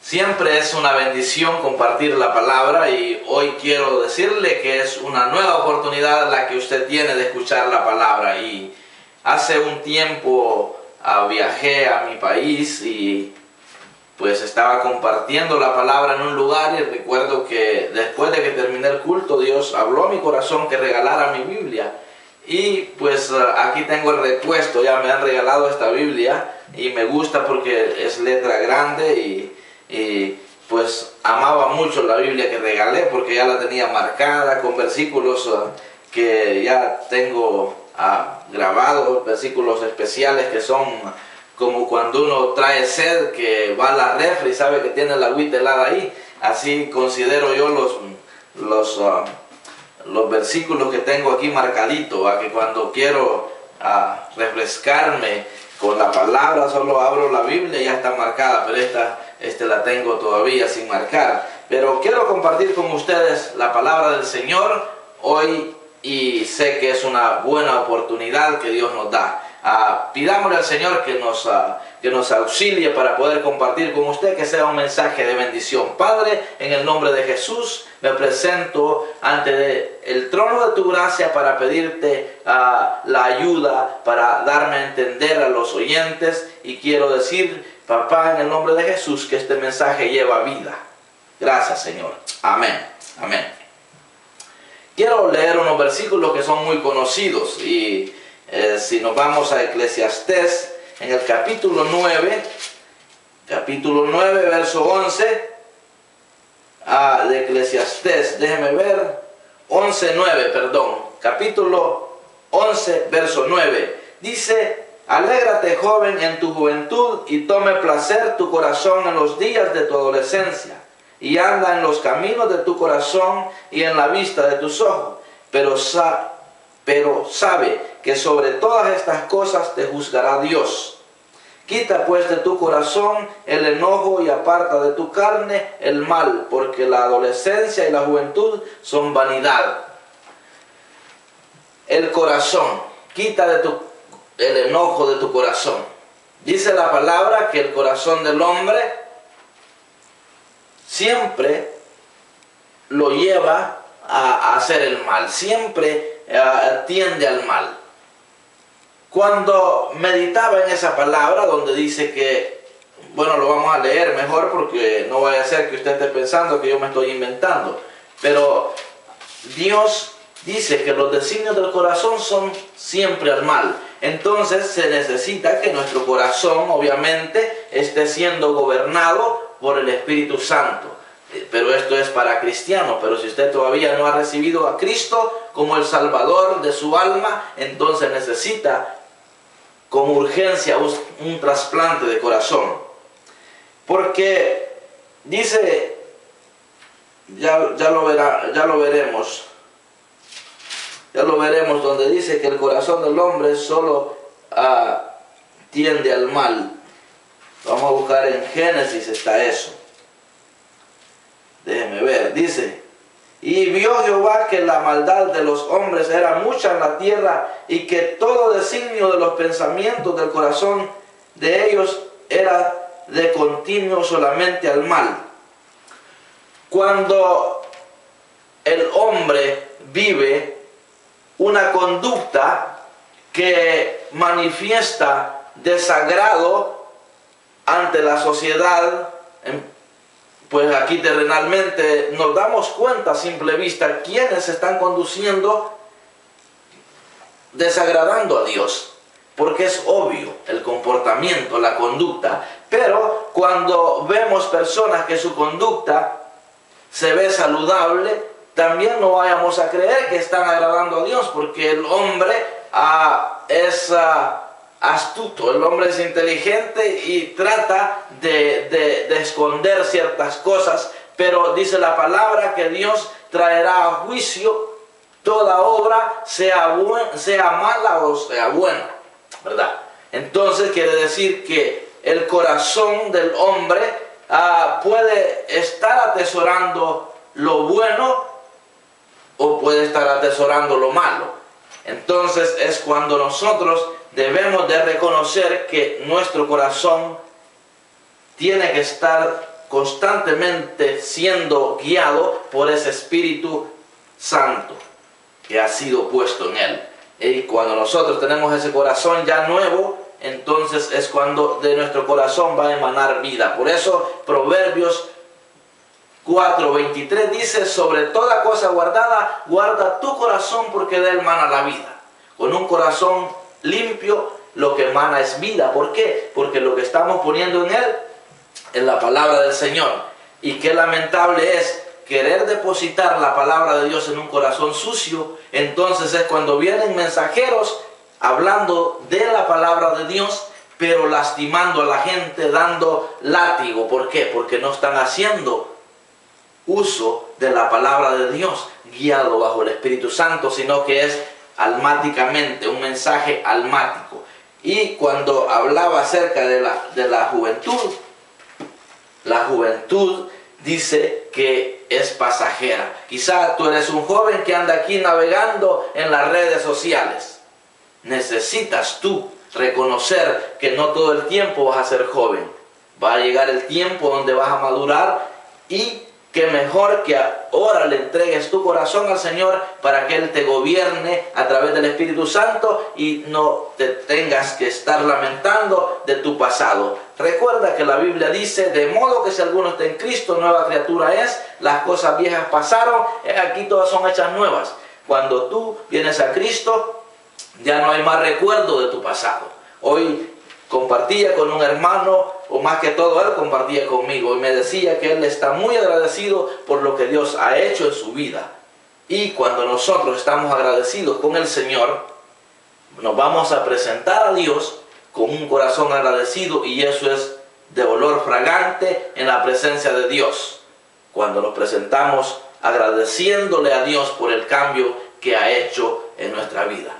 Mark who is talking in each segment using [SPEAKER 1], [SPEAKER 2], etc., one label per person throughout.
[SPEAKER 1] Siempre es una bendición compartir la palabra y hoy quiero decirle que es una nueva oportunidad la que usted tiene de escuchar la palabra. Y hace un tiempo viajé a mi país y pues estaba compartiendo la palabra en un lugar y recuerdo que después de que terminé el culto Dios habló a mi corazón que regalara mi Biblia. Y pues aquí tengo el repuesto, ya me han regalado esta Biblia y me gusta porque es letra grande y pues amaba mucho la Biblia que regalé porque ya la tenía marcada con versículos que ya tengo grabados, versículos especiales que son como cuando uno trae sed, que va a la refri y sabe que tiene la agüita helada ahí. Así considero yo los versículos que tengo aquí marcaditos, que cuando quiero refrescarme con la palabra solo abro la Biblia y ya está marcada, pero esta la tengo todavía sin marcar. Pero quiero compartir con ustedes la palabra del Señor hoy y sé que es una buena oportunidad que Dios nos da. Pidámosle al Señor que nos auxilie para poder compartir con usted, que sea un mensaje de bendición. Padre, en el nombre de Jesús me presento ante el trono de tu gracia para pedirte la ayuda para darme a entender a los oyentes, y quiero decir, Papá, en el nombre de Jesús, que este mensaje lleva vida. Gracias, Señor. Amén. Amén. Quiero leer unos versículos que son muy conocidos y si nos vamos a Eclesiastés, en el capítulo 9, verso 11, de Eclesiastés, déjeme ver, 11:9, perdón, capítulo 11, verso 9, dice: alégrate, joven, en tu juventud, y tome placer tu corazón en los días de tu adolescencia, y anda en los caminos de tu corazón y en la vista de tus ojos, pero sabe que sobre todas estas cosas te juzgará Dios. Quita pues de tu corazón el enojo y aparta de tu carne el mal, porque la adolescencia y la juventud son vanidad. El corazón, quita el enojo de tu corazón. Dice la palabra que el corazón del hombre siempre lo lleva a hacer el mal, siempre tiende al mal. Cuando meditaba en esa palabra donde dice que, bueno, lo vamos a leer mejor porque no vaya a ser que usted esté pensando que yo me estoy inventando, pero Dios dice que los designios del corazón son siempre al mal. Entonces se necesita que nuestro corazón obviamente esté siendo gobernado por el Espíritu Santo. Pero esto es para cristianos. Pero si usted todavía no ha recibido a Cristo como el Salvador de su alma, entonces necesita con urgencia un trasplante de corazón. Porque dice, ya lo veremos, donde dice que el corazón del hombre solo tiende al mal. Vamos a buscar en Génesis, está eso. Déjeme ver, dice: y vio Jehová que la maldad de los hombres era mucha en la tierra, y que todo designio de los pensamientos del corazón de ellos era de continuo solamente al mal. Cuando el hombre vive una conducta que manifiesta desagrado ante la sociedad, pues aquí terrenalmente nos damos cuenta a simple vista quienes están conduciendo desagradando a Dios, porque es obvio el comportamiento, la conducta. Pero cuando vemos personas que su conducta se ve saludable, también no vayamos a creer que están agradando a Dios, porque el hombre es astuto, el hombre es inteligente y trata de esconder ciertas cosas, pero dice la palabra que Dios traerá a juicio toda obra, sea mala o sea buena, ¿verdad? Entonces quiere decir que el corazón del hombre puede estar atesorando lo bueno o puede estar atesorando lo malo. Entonces es cuando nosotros debemos de reconocer que nuestro corazón tiene que estar constantemente siendo guiado por ese Espíritu Santo que ha sido puesto en él. Y cuando nosotros tenemos ese corazón ya nuevo, entonces es cuando de nuestro corazón va a emanar vida. Por eso Proverbios 4:23 dice: sobre toda cosa guardada, guarda tu corazón, porque de él mana la vida. Con un corazón limpio, lo que emana es vida. ¿Por qué? Porque lo que estamos poniendo en él es la palabra del Señor. Y qué lamentable es querer depositar la palabra de Dios en un corazón sucio. Entonces es cuando vienen mensajeros hablando de la palabra de Dios, pero lastimando a la gente, dando látigo. ¿Por qué? Porque no están haciendo uso de la palabra de Dios, guiado bajo el Espíritu Santo, sino que es almáticamente, un mensaje almático. Y cuando hablaba acerca de la juventud dice que es pasajera. Quizá tú eres un joven que anda aquí navegando en las redes sociales. Necesitas tú reconocer que no todo el tiempo vas a ser joven. Va a llegar el tiempo donde vas a madurar, y que mejor que ahora le entregues tu corazón al Señor para que Él te gobierne a través del Espíritu Santo y no te tengas que estar lamentando de tu pasado. Recuerda que la Biblia dice: de modo que si alguno está en Cristo, nueva criatura es, las cosas viejas pasaron, aquí todas son hechas nuevas. Cuando tú vienes a Cristo, ya no hay más recuerdo de tu pasado. Hoy compartía con un hermano, o más que todo él compartía conmigo, y me decía que él está muy agradecido por lo que Dios ha hecho en su vida. Y cuando nosotros estamos agradecidos con el Señor, nos vamos a presentar a Dios con un corazón agradecido, y eso es de olor fragante en la presencia de Dios. Cuando nos presentamos agradeciéndole a Dios por el cambio que ha hecho en nuestra vida.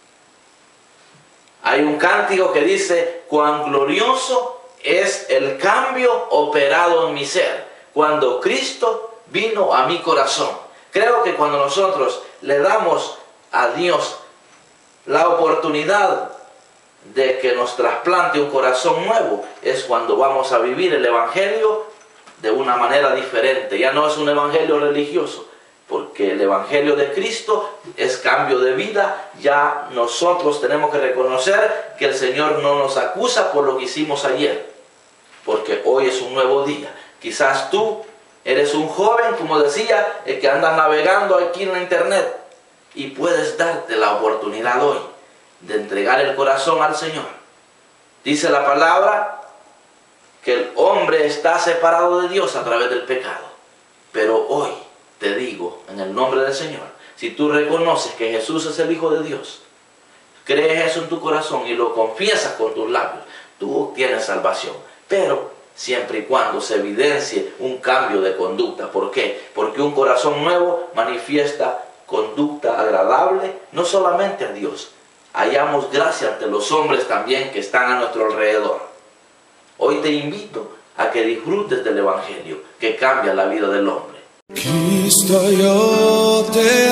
[SPEAKER 1] Hay un cántico que dice: cuán glorioso es el cambio operado en mi ser, cuando Cristo vino a mi corazón. Creo que cuando nosotros le damos a Dios la oportunidad de que nos trasplante un corazón nuevo, es cuando vamos a vivir el Evangelio de una manera diferente. Ya no es un evangelio religioso, porque el Evangelio de Cristo es cambio de vida. Ya nosotros tenemos que reconocer que el Señor no nos acusa por lo que hicimos ayer, porque hoy es un nuevo día. Quizás tú eres un joven, como decía, el que andas navegando aquí en la internet, y puedes darte la oportunidad hoy de entregar el corazón al Señor. Dice la palabra que el hombre está separado de Dios a través del pecado, pero hoy te digo, en el nombre del Señor, si tú reconoces que Jesús es el Hijo de Dios, crees eso en tu corazón y lo confiesas con tus labios, tú obtienes salvación. Pero siempre y cuando se evidencie un cambio de conducta. ¿Por qué? Porque un corazón nuevo manifiesta conducta agradable, no solamente a Dios. Hallamos gracia ante los hombres también que están a nuestro alrededor. Hoy te invito a que disfrutes del Evangelio que cambia la vida del hombre.
[SPEAKER 2] Cristo, yo te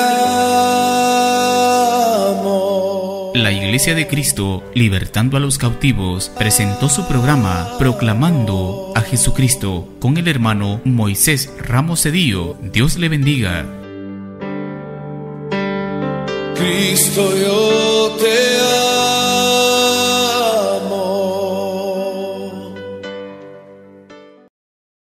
[SPEAKER 2] amo.
[SPEAKER 3] La Iglesia de Cristo, libertando a los cautivos, presentó su programa Proclamando a Jesucristo con el hermano Moisés Ramos Cedillo. Dios le bendiga.
[SPEAKER 2] Cristo, yo te amo.